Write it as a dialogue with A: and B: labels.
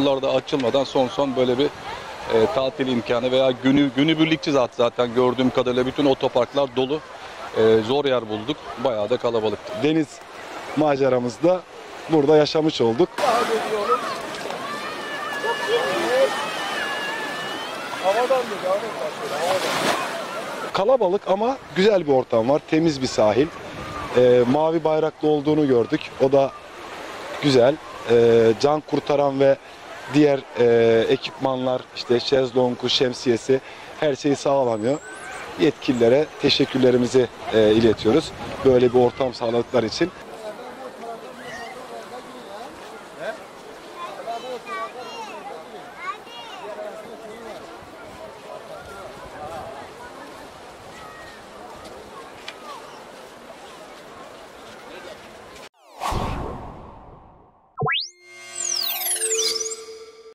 A: okullar da açılmadan son böyle bir tatil imkanı veya günübirlikçi zaten gördüğüm kadarıyla bütün otoparklar dolu. Zor yer bulduk. Bayağı da kalabalıktı.
B: Deniz maceramızda burada yaşamış olduk. Kalabalık ama güzel bir ortam var. Temiz bir sahil. Mavi bayraklı olduğunu gördük. O da güzel. Can kurtaran ve diğer ekipmanlar, işte şezlongu, şemsiyesi, her şeyi sağlanıyor. Yetkililere teşekkürlerimizi iletiyoruz. Böyle bir ortam sağladıkları için.